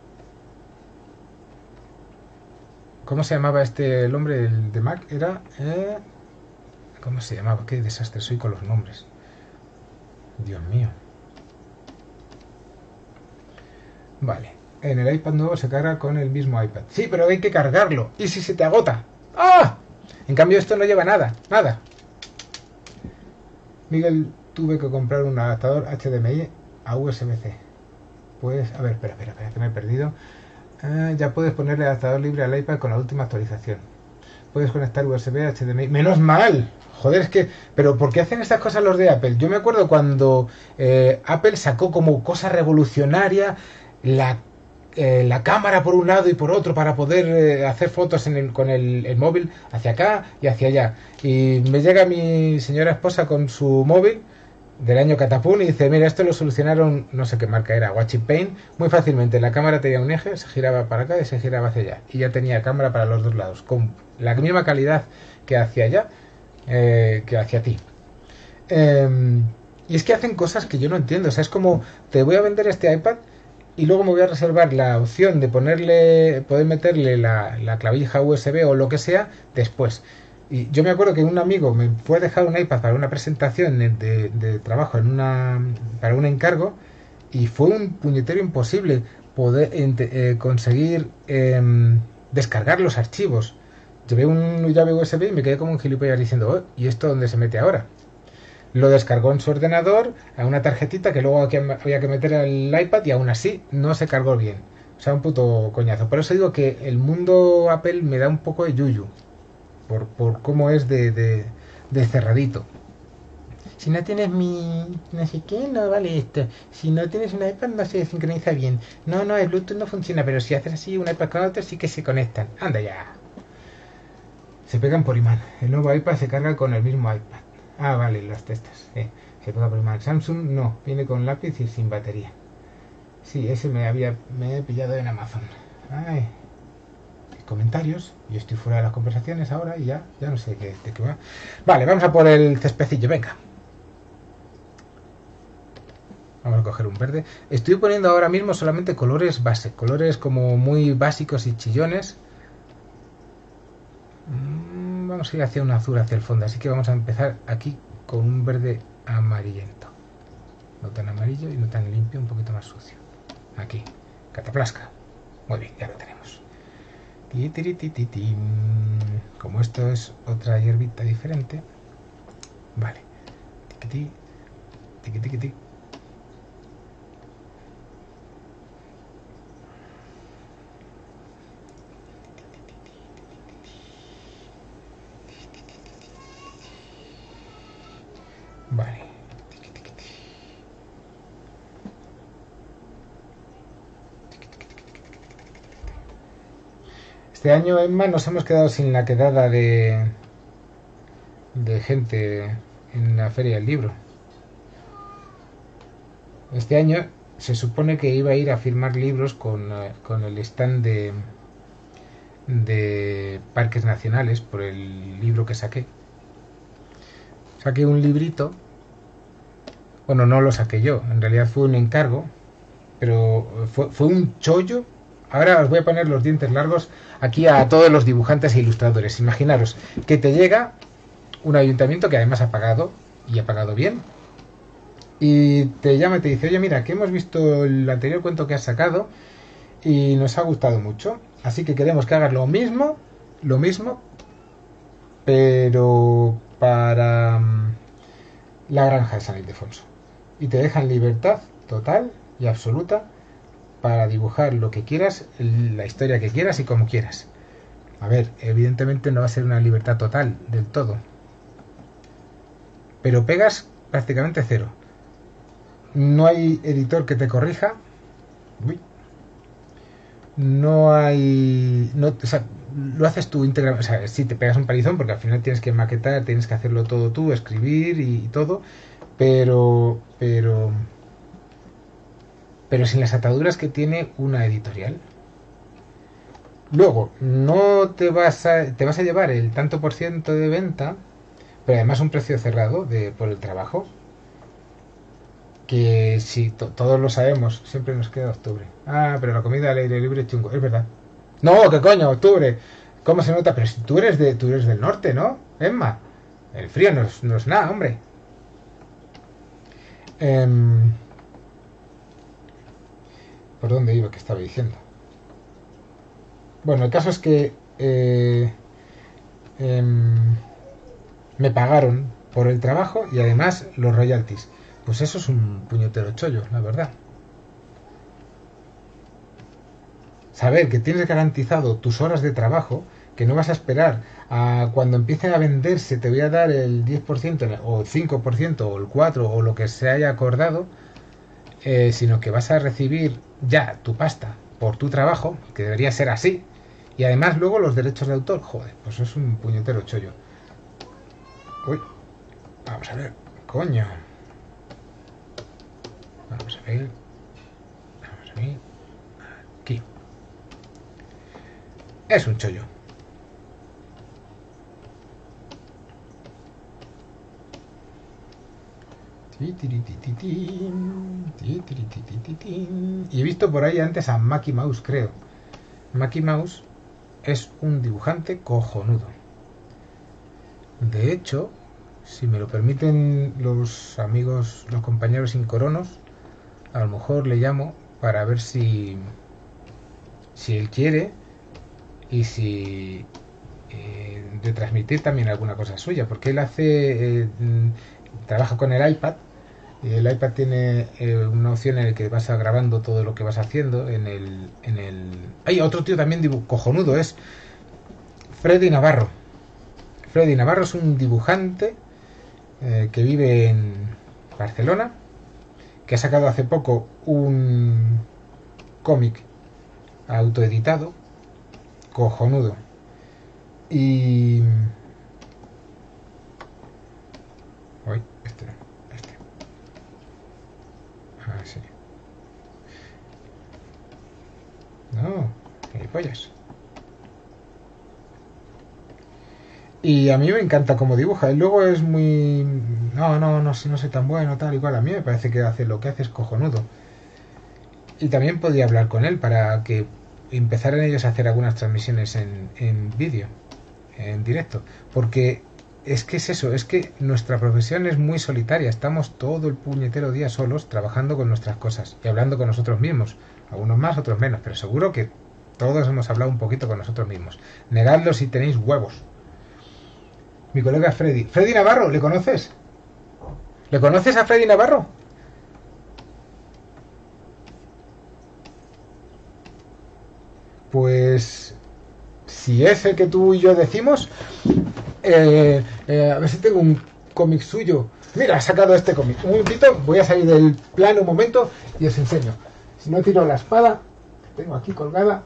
¿Cómo se llamaba este el hombre el de Mac? Era eh, ¿cómo se llamaba? Qué desastre soy con los nombres. Dios mío. Vale. En el iPad nuevo se carga con el mismo iPad. Sí, pero hay que cargarlo. ¿Y si se te agota? ¡Ah! En cambio esto no lleva nada. Nada. Miguel, tuve que comprar un adaptador H D M I a U S B C. Pues, a ver, espera, espera, espera, que me he perdido. Eh, ya puedes ponerle adaptador libre al iPad con la última actualización. Puedes conectar U S B a H D M I. ¡Menos mal! Joder, es que... ¿Pero por qué hacen estas cosas los de Apple? Yo me acuerdo cuando eh, Apple sacó como cosa revolucionaria la, eh, la cámara por un lado y por otro para poder eh, hacer fotos en el, con el, el móvil hacia acá y hacia allá. Y me llega mi señora esposa con su móvil del año Catapum y dice, mira, esto lo solucionaron, no sé qué marca era, Watching Paint, muy fácilmente. La cámara tenía un eje, se giraba para acá y se giraba hacia allá. Y ya tenía cámara para los dos lados, con la misma calidad que hacia allá. Eh, que hacia ti. Eh, y es que hacen cosas que yo no entiendo. O sea, es como, te voy a vender este iPad y luego me voy a reservar la opción de ponerle, poder meterle la, la clavija U S B o lo que sea después. Y yo me acuerdo que un amigo me fue a dejar un iPad para una presentación de, de, de trabajo en una, para un encargo, y fue un puñetero imposible poder eh, conseguir eh, descargar los archivos. Llevé un llave U S B y me quedé como un gilipollas diciendo, oh, ¿y esto dónde se mete ahora? Lo descargó en su ordenador a una tarjetita que luego había que meter al iPad y aún así no se cargó bien. O sea, un puto coñazo. Por eso digo que el mundo Apple me da un poco de yuyu. Por, por cómo es de, de, de cerradito. Si no tienes mi... no sé qué, no vale esto. Si no tienes un iPad no se sincroniza bien. No, no, el Bluetooth no funciona, pero si haces así un iPad con otro sí que se conectan. Anda ya. Se pegan por imán. El nuevo iPad se carga con el mismo iPad. Ah, vale, las testas. Eh, se pega por imán. Samsung no, viene con lápiz y sin batería. Sí, ese me había me he pillado en Amazon. Ay. Comentarios. Yo estoy fuera de las conversaciones ahora y ya, ya no sé qué, de qué va. Vale, vamos a por el cespecillo, venga. Vamos a coger un verde. Estoy poniendo ahora mismo solamente colores base, colores como muy básicos y chillones. Vamos a ir hacia un azul hacia el fondo, así que vamos a empezar aquí con un verde amarillento, no tan amarillo y no tan limpio, un poquito más sucio. Aquí, cataplasca. Muy bien, ya lo tenemos. Como esto es otra hierbita diferente, vale. Tiquití, tiquití. Vale. Este año, Emma, nos hemos quedado sin la quedada de, de gente en la Feria del Libro. Este año se supone que iba a ir a firmar libros con, eh, con el stand de, de Parques Nacionales por el libro que saqué. Saqué un librito. Bueno, no lo saqué yo, en realidad fue un encargo, pero fue, fue un chollo. Ahora os voy a poner los dientes largos aquí a todos los dibujantes e ilustradores. Imaginaros que te llega un ayuntamiento que además ha pagado, y ha pagado bien, y te llama y te dice, oye, mira, que hemos visto el anterior cuento que has sacado y nos ha gustado mucho, así que queremos que hagas lo mismo, lo mismo, pero para um, la granja de San Ildefonso. Y te dejan libertad total y absoluta para dibujar lo que quieras, la historia que quieras y como quieras. A ver, evidentemente no va a ser una libertad total del todo, pero pegas prácticamente cero. No hay editor que te corrija. Uy. No hay... No, o sea, lo haces tú íntegramente. O sea, sí te pegas un palizón porque al final tienes que maquetar, tienes que hacerlo todo tú, escribir y todo, pero... pero... pero sin las ataduras que tiene una editorial. Luego, no te vas a... te vas a llevar el tanto por ciento de venta, pero además un precio cerrado de, por el trabajo. Que si to todos lo sabemos, siempre nos queda octubre. Ah, pero la comida al aire libre es chungo, es verdad. No, ¿qué coño? Octubre. ¿Cómo se nota? Pero si tú eres de tú eres del norte, ¿no? Emma. El frío no es, no es nada, hombre. Eh, ¿Por dónde iba? ¿Qué estaba diciendo? Bueno, el caso es que eh, eh, me pagaron por el trabajo y además los royalties. Pues eso es un puñetero chollo, la verdad. Saber que tienes garantizado tus horas de trabajo, que no vas a esperar a cuando empiecen a venderse te voy a dar el diez por ciento o el cinco por ciento o el cuatro por ciento o lo que se haya acordado, eh, sino que vas a recibir ya tu pasta por tu trabajo, que debería ser así, y además luego los derechos de autor. Joder, pues es un puñetero chollo. Uy, vamos a ver, coño. Vamos a ver. Vamos a ver. Aquí. Es un chollo. Y he visto por ahí antes a Maki Mouse, creo. Maki Mouse es un dibujante cojonudo. De hecho, si me lo permiten los amigos, los compañeros incoronos, a lo mejor le llamo para ver si si él quiere y si eh, retransmitir también alguna cosa suya, porque él hace eh, trabaja con el iPad. Y el iPad tiene eh, una opción en la que vas a grabando todo lo que vas haciendo en el en el hay otro tío también dibu cojonudo, es Freddy Navarro. Freddy Navarro es un dibujante eh, que vive en Barcelona, que ha sacado hace poco un cómic autoeditado cojonudo. Y Uy, este no, este. Ah, sí. No, gilipollas. Y a mí me encanta cómo dibuja. Y luego es muy... No, no, no, no soy tan bueno, tal, igual. A mí me parece que hace lo que hace es cojonudo. Y también podría hablar con él para que empezaran ellos a hacer algunas transmisiones en, en vídeo, en directo. Porque es que es eso, es que nuestra profesión es muy solitaria. Estamos todo el puñetero día solos trabajando con nuestras cosas y hablando con nosotros mismos. Algunos más, otros menos, pero seguro que todos hemos hablado un poquito con nosotros mismos. Negadlo si tenéis huevos. Mi colega Freddy. Freddy Navarro, ¿le conoces? ¿Le conoces a Freddy Navarro? Pues si es el que tú y yo decimos, eh, eh, a ver si tengo un cómic suyo. Mira, ha sacado este cómic. Un momentito, voy a salir del plano un momento y os enseño. Si no tiro la espada, que tengo aquí colgada.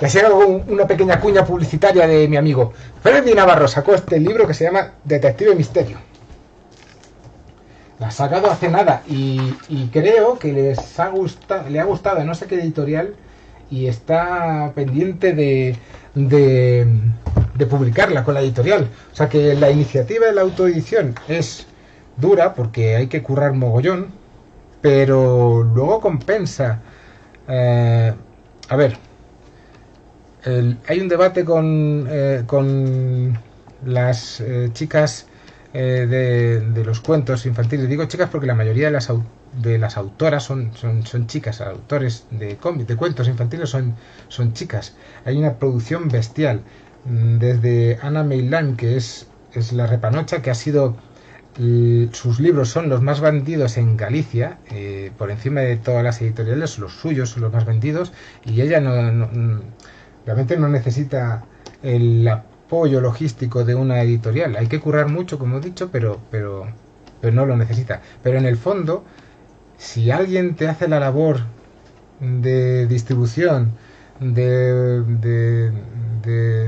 Y así hago un, una pequeña cuña publicitaria de mi amigo. Freddy Navarro sacó este libro que se llama Detective Misterio. La ha sacado hace nada y, y creo que les ha gustado, le ha gustado a no sé qué editorial y está pendiente de, de, de publicarla con la editorial. O sea que la iniciativa de la autoedición es dura porque hay que currar mogollón, pero luego compensa. Eh, a ver, el, hay un debate con, eh, con las eh, chicas eh, de, de los cuentos infantiles. Digo chicas porque la mayoría de las, de las autoras son, son, son chicas, autores de cómics, de cuentos infantiles son, son chicas. Hay una producción bestial. Desde Ana Meilán, que es, es la repanocha, que ha sido... sus libros son los más vendidos en Galicia, eh, por encima de todas las editoriales, los suyos son los más vendidos, y ella no, no realmente no necesita el apoyo logístico de una editorial. Hay que currar mucho, como he dicho, pero, pero, pero no lo necesita. Pero en el fondo, si alguien te hace la labor de distribución, de... de, de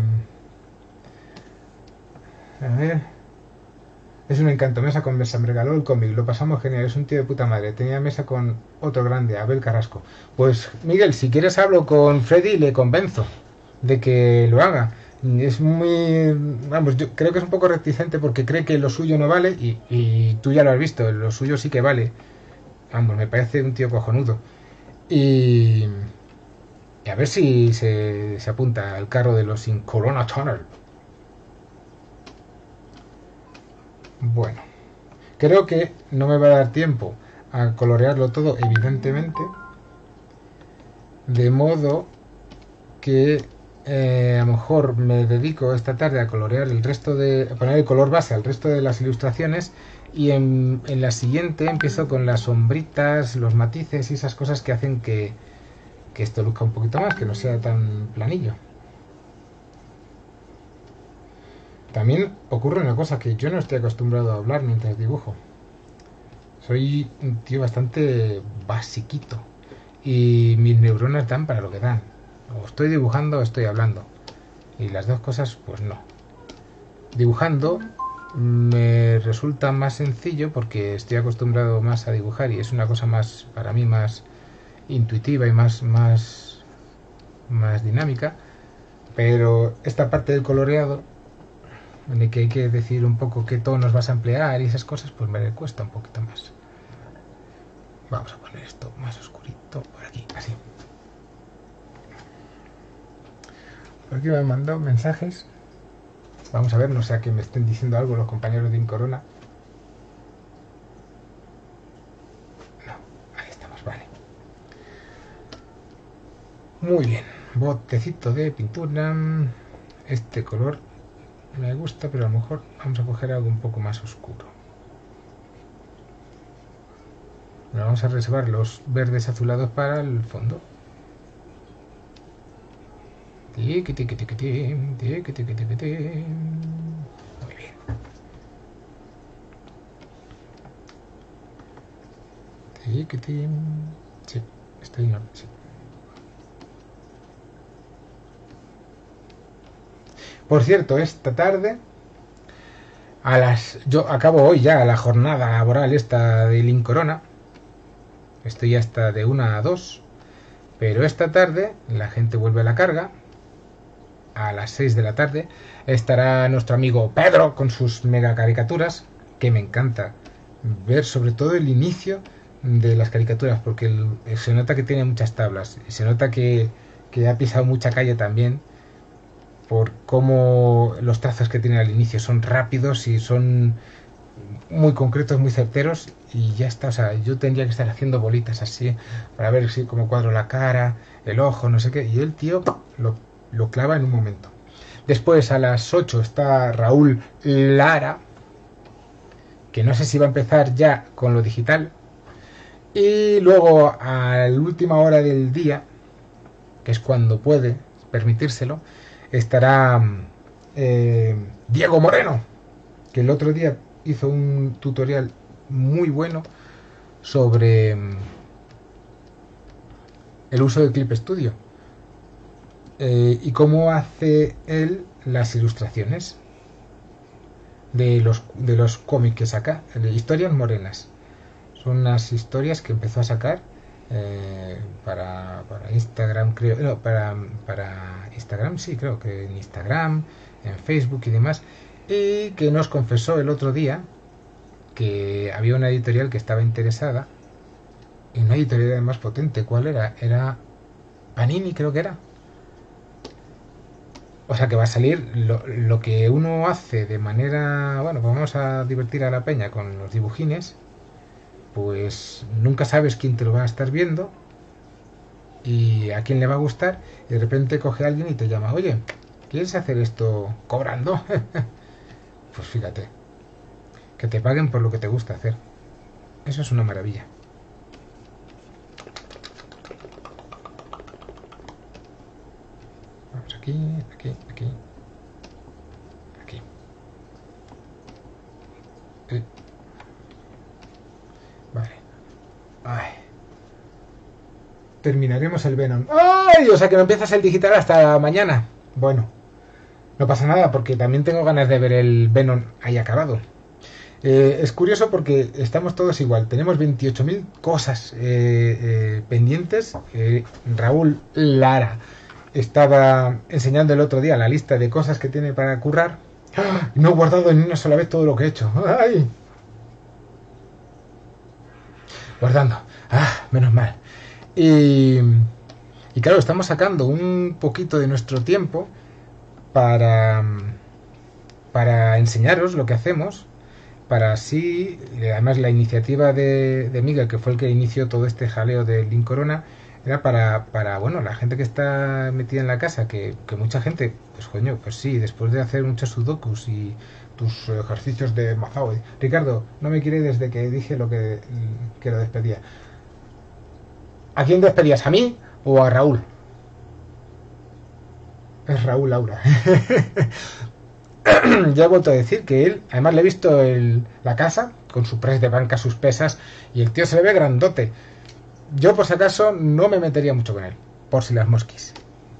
a ver... Es un encanto. Mesa con Mesa, me regaló el cómic, lo pasamos genial, es un tío de puta madre. Tenía mesa con otro grande, Abel Carrasco. Pues Miguel, si quieres hablo con Freddy y le convenzo de que lo haga. Es muy... Vamos, yo creo que es un poco reticente porque cree que lo suyo no vale y, y tú ya lo has visto, lo suyo sí que vale. Vamos, me parece un tío cojonudo. Y... y a ver si se, se apunta al carro de los Incorona Tunnel. Bueno, creo que no me va a dar tiempo a colorearlo todo, evidentemente, de modo que eh, a lo mejor me dedico esta tarde a colorear el resto de, a poner el color base al resto de las ilustraciones y en, en la siguiente empiezo con las sombritas, los matices y esas cosas que hacen que, que esto luzca un poquito más, que no sea tan planillo. También ocurre una cosa, que yo no estoy acostumbrado a hablar mientras dibujo. Soy un tío bastante basiquito y mis neuronas dan para lo que dan. O estoy dibujando o estoy hablando. Y las dos cosas, pues no. Dibujando me resulta más sencillo porque estoy acostumbrado más a dibujar y es una cosa más, para mí, más intuitiva y más, más, más dinámica. Pero esta parte del coloreado, en el que hay que decir un poco qué tonos vas a emplear y esas cosas, pues me cuesta un poquito más. Vamos a poner esto más oscurito por aquí, así. Por aquí me han mandado mensajes. Vamos a ver, no sea que me estén diciendo algo los compañeros de Incorona. No, ahí estamos, vale. Muy bien, botecito de pintura. Este color me gusta, pero a lo mejor vamos a coger algo un poco más oscuro. Bueno, vamos a reservar los verdes azulados para el fondo. Tiqui, tiqui, tiqui, tiqui, tiqui, tiqui, tiqui, tiqui. Muy bien. Tiqui, tiqui. Sí, estoy en orden, sí. Por cierto, esta tarde a las yo acabo hoy ya la jornada laboral esta de Incorona. Estoy hasta de una a dos, pero esta tarde la gente vuelve a la carga. A las seis de la tarde estará nuestro amigo Pedro con sus mega caricaturas, que me encanta ver, sobre todo el inicio de las caricaturas, porque el, se nota que tiene muchas tablas y se nota que, que ha pisado mucha calle también, por cómo los trazos que tiene al inicio son rápidos y son muy concretos, muy certeros, y ya está. O sea, yo tendría que estar haciendo bolitas así para ver si cómo cuadro la cara, el ojo, no sé qué, y el tío lo, lo clava en un momento. Después a las ocho está Raúl Lara, que no sé si va a empezar ya con lo digital, y luego a la última hora del día, que es cuando puede permitírselo, estará eh, Diego Moreno, que el otro día hizo un tutorial muy bueno sobre el uso de Clip Studio. eh, y cómo hace él las ilustraciones de los, de los cómics que saca, de historias morenas. Son unas historias que empezó a sacar eh, para, para Instagram, creo, no, para, para Instagram, sí, creo que en Instagram, en Facebook y demás, y que nos confesó el otro día que había una editorial que estaba interesada, y una editorial además potente. ¿Cuál era? Era Panini, creo que era. O sea que va a salir lo, lo que uno hace de manera, bueno, pues vamos a divertir a la peña con los dibujines, pues nunca sabes quién te lo va a estar viendo y a quién le va a gustar, y de repente coge a alguien y te llama, oye, ¿quieres hacer esto cobrando? Pues fíjate, que te paguen por lo que te gusta hacer. Eso es una maravilla. Vamos aquí, aquí, aquí, aquí. Eh. Vale. Ay. Terminaremos el Venom. ¡Ay! O sea que no empiezas el digital hasta mañana. Bueno, no pasa nada porque también tengo ganas de ver el Venom ahí acabado. Eh, es curioso porque estamos todos igual. Tenemos veintiocho mil cosas eh, eh, pendientes. Eh, Raúl Lara estaba enseñando el otro día la lista de cosas que tiene para currar. ¡Ah! No he guardado ni una sola vez todo lo que he hecho. ¡Ay! Guardando. ¡Ah! Menos mal. Y, y claro, estamos sacando un poquito de nuestro tiempo para, para enseñaros lo que hacemos, para así, además la iniciativa de, de Miguel, que fue el que inició todo este jaleo del Link Corona, era para, para, bueno, la gente que está metida en la casa, que, que mucha gente, pues coño, pues sí, después de hacer muchos sudokus y tus ejercicios de Mazao. Ricardo, no me quiere desde que dije lo que, que lo despedía. ¿A quién despedías? ¿A mí o a Raúl? Es Raúl Laura. Ya he vuelto a decir que él, además le he visto el, la casa con su press de banca, sus pesas, y el tío se le ve grandote. Yo por si acaso no me metería mucho con él, por si las mosquis.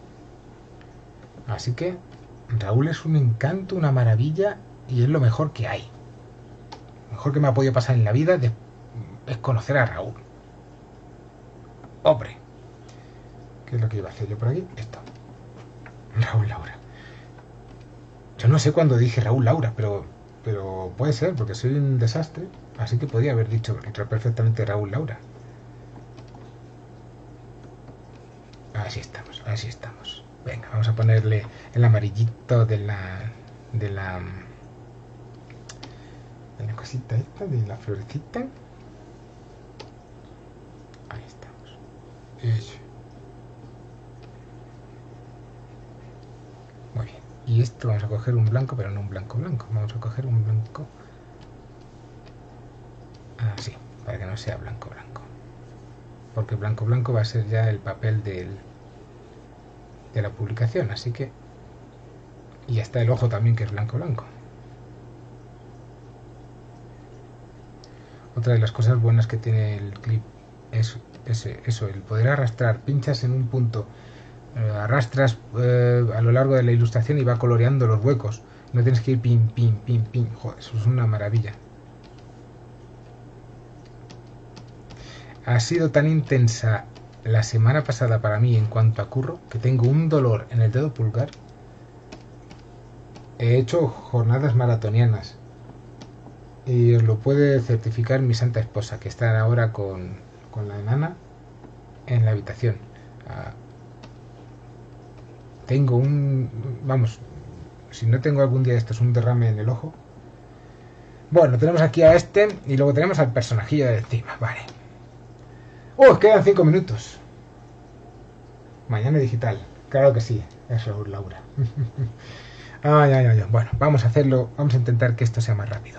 Así que Raúl es un encanto, una maravilla, y es lo mejor que hay. Lo mejor que me ha podido pasar en la vida de, es conocer a Raúl. Hombre, ¿qué es lo que iba a hacer yo por aquí? Esto. Raúl Laura. Yo no sé cuándo dije Raúl Laura, pero, pero puede ser, porque soy un desastre, así que podía haber dicho perfectamente Raúl Laura. Así estamos, así estamos. Venga, vamos a ponerle el amarillito de la de la de la cosita esta, de la florecita. Ahí estamos. Eso. Muy bien. Y esto vamos a coger un blanco, pero no un blanco blanco. Vamos a coger un blanco así, para que no sea blanco blanco. Porque blanco blanco va a ser ya el papel del, de la publicación, así que... Y ya está el ojo también, que es blanco blanco. Otra de las cosas buenas que tiene el clip es ese, eso, el poder arrastrar. Pinchas en un punto, eh, arrastras eh, a lo largo de la ilustración y va coloreando los huecos. No tienes que ir pin, pin, pin, pin. Joder, eso es una maravilla. Ha sido tan intensa la semana pasada para mí en cuanto a curro, que tengo un dolor en el dedo pulgar. He hecho jornadas maratonianas. Y os lo puede certificar mi santa esposa, que está ahora con, con la enana en la habitación. Ah, tengo un... Vamos, si no tengo algún día esto es un derrame en el ojo. Bueno, tenemos aquí a este y luego tenemos al personajillo de encima. Vale. ¡Uh! Quedan cinco minutos. Mañana digital. Claro que sí. Eso, Laura. Ay, ay, ay. Bueno, vamos a hacerlo. Vamos a intentar que esto sea más rápido.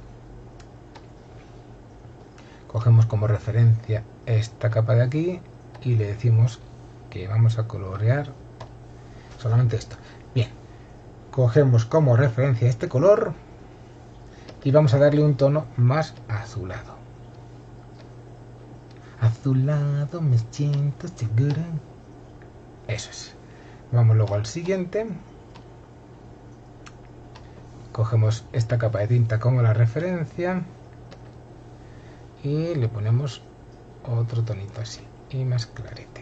Cogemos como referencia esta capa de aquí y le decimos que vamos a colorear solamente esto. Bien. Cogemos como referencia este color y vamos a darle un tono más azulado. Azulado, me siento segura. Eso es. Vamos luego al siguiente. Cogemos esta capa de tinta como la referencia y le ponemos otro tonito así y más clarete.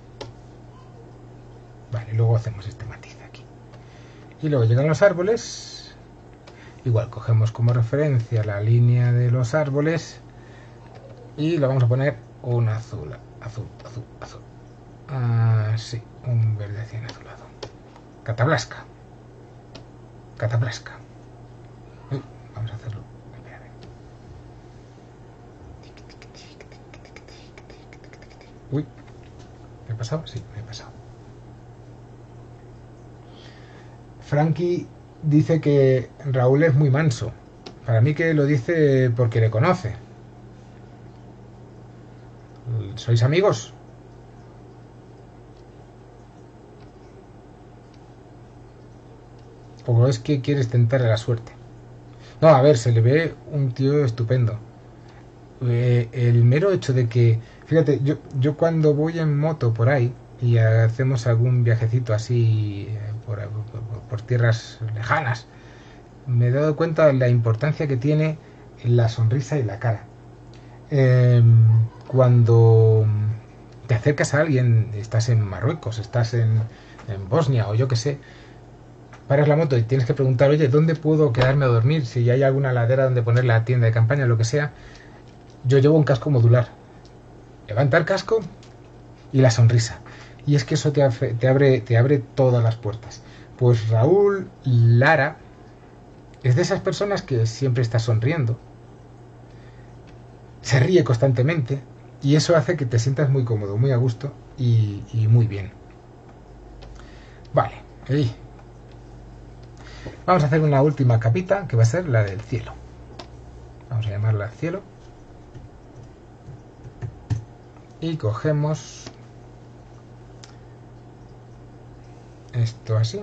Vale, luego hacemos este matiz aquí. Y luego llegan los árboles. Igual cogemos como referencia la línea de los árboles y le vamos a poner un azul, azul, azul, azul. Ah, sí, un verde así azulado. Catablasca. Catablasca. Uy, vamos a hacerlo. Espera, uy, ¿me he pasado? Sí, me he pasado. Frankie dice que Raúl es muy manso. Para mí que lo dice porque le conoce. ¿Sois amigos? ¿O es que quieres tentarle la suerte? No, a ver, se le ve un tío estupendo. Eh, el mero hecho de que... Fíjate, yo, yo cuando voy en moto por ahí y hacemos algún viajecito así por, por, por tierras lejanas, me he dado cuenta de la importancia que tiene la sonrisa y la cara. Eh, cuando te acercas a alguien, estás en Marruecos, estás en, en Bosnia o yo que sé, paras la moto y tienes que preguntar, oye, ¿dónde puedo quedarme a dormir? Si hay alguna ladera donde poner la tienda de campaña, lo que sea. Yo llevo un casco modular. Levanta el casco y la sonrisa. Y es que eso te, te, abre, te abre todas las puertas. Pues Raúl Lara es de esas personas que siempre está sonriendo. Se ríe constantemente. Y eso hace que te sientas muy cómodo, muy a gusto y, y muy bien. Vale. Ahí. Vamos a hacer una última capita que va a ser la del cielo. Vamos a llamarla cielo. Y cogemos esto así.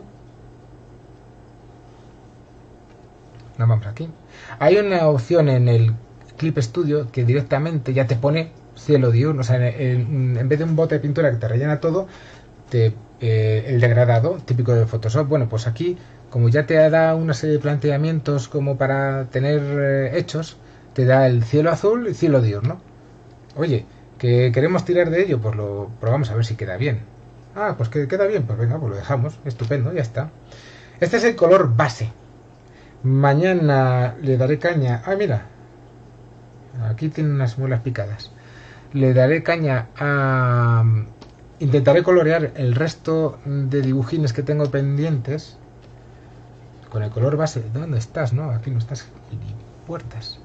Nos vamos aquí. Hay una opción en el Clip Studio que directamente ya te pone cielo diurno. O sea, en, en vez de un bote de pintura que te rellena todo, te, eh, el degradado típico de Photoshop. Bueno, pues aquí, como ya te da una serie de planteamientos como para tener eh, hechos, te da el cielo azul y cielo diurno. Oye, que queremos tirar de ello, pues lo probamos a ver si queda bien. Ah, pues que queda bien, pues venga, pues lo dejamos. Estupendo, ya está. Este es el color base. Mañana le daré caña. Ah, mira. Aquí tiene unas muelas picadas. Le daré caña a... Intentaré colorear el resto de dibujines que tengo pendientes con el color base. ¿Dónde estás? No, aquí no estás. Puertas.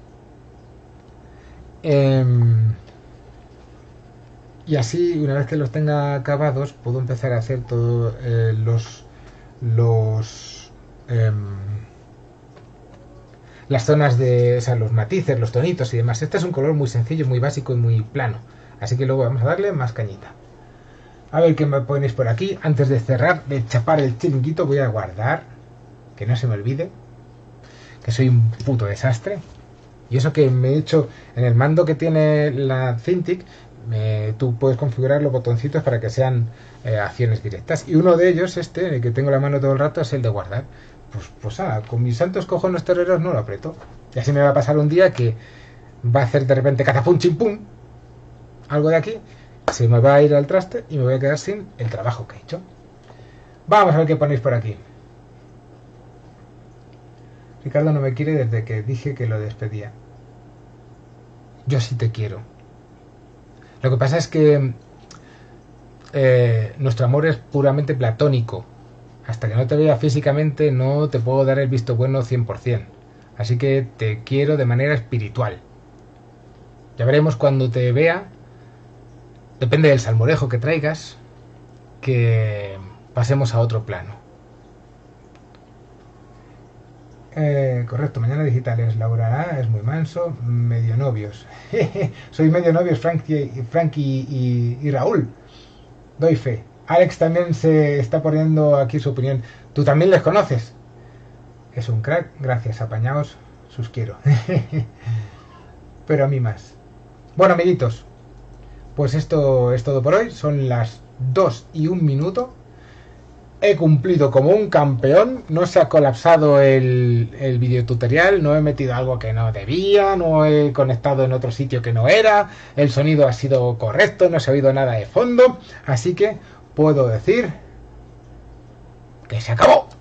Eh, y así, una vez que los tenga acabados, puedo empezar a hacer todos eh, los los eh, las zonas de, o sea, los matices, los tonitos y demás. Este es un color muy sencillo, muy básico y muy plano. Así que luego vamos a darle más cañita. A ver qué me ponéis por aquí. Antes de cerrar, de chapar el chiringuito, voy a guardar, que no se me olvide, que soy un puto desastre. Y eso que me he hecho en el mando que tiene la Cintiq, me, tú puedes configurar los botoncitos para que sean eh, acciones directas. Y uno de ellos, este, el que tengo la mano todo el rato, es el de guardar. Pues, pues ah, con mis santos cojones toreros no lo aprieto. Y así me va a pasar un día que va a hacer de repente catapum chimpum, algo de aquí, se me va a ir al traste y me voy a quedar sin el trabajo que he hecho. Vamos a ver qué ponéis por aquí. Ricardo no me quiere desde que dije que lo despedía. Yo sí te quiero. Lo que pasa es que eh, nuestro amor es puramente platónico. Hasta que no te vea físicamente no te puedo dar el visto bueno cien por cien. Así que te quiero de manera espiritual. Ya veremos cuando te vea. Depende del salmorejo que traigas, que pasemos a otro plano. Eh, correcto, mañana digitales. Laura es muy manso, medio novios. Soy medio novios, Frankie, Frankie y, y Raúl. Doy fe. Alex también se está poniendo aquí su opinión. ¿Tú también les conoces? Es un crack, gracias, apañaos, sus quiero. Pero a mí más. Bueno, amiguitos, pues esto es todo por hoy. Son las dos y un minuto. he cumplido como un campeón, no se ha colapsado el, el videotutorial, no he metido algo que no debía, no he conectado en otro sitio que no era, el sonido ha sido correcto, no se ha oído nada de fondo, así que puedo decir que se acabó.